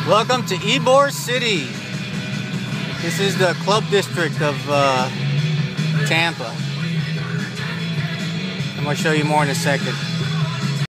Welcome to Ybor City. This is the club district of Tampa. I'm going to show you more in a second.